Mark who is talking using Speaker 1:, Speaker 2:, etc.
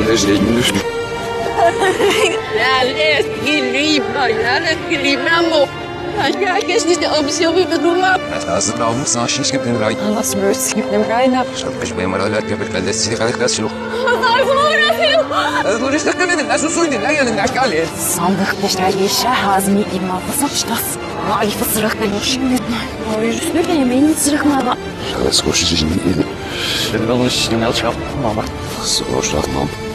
Speaker 1: أنا جاي من الفلوس.
Speaker 2: لا ليش قريبة يا لا قريبة مو أشكال كيش أبصي أبي بدوما
Speaker 1: لازم نعمل صناشين كده نراي.
Speaker 2: خلاص بس جبنا مراينا
Speaker 1: مش بين مرات قبل كده سيدي خليك لا شلو.
Speaker 2: خلاص
Speaker 1: Du bist doch gewinnt, also so in den Eiern in der Skalle.
Speaker 2: صندوق تشتري الشهاز ميدي ما فصلش تص ما أعرف الصرخ كلش ما يجوز يمين الصرخ ما بقى
Speaker 1: Alles gut, ich bin in.
Speaker 3: Ich will nicht schnell schaffen, Mama.
Speaker 1: So, schlaf, Mom.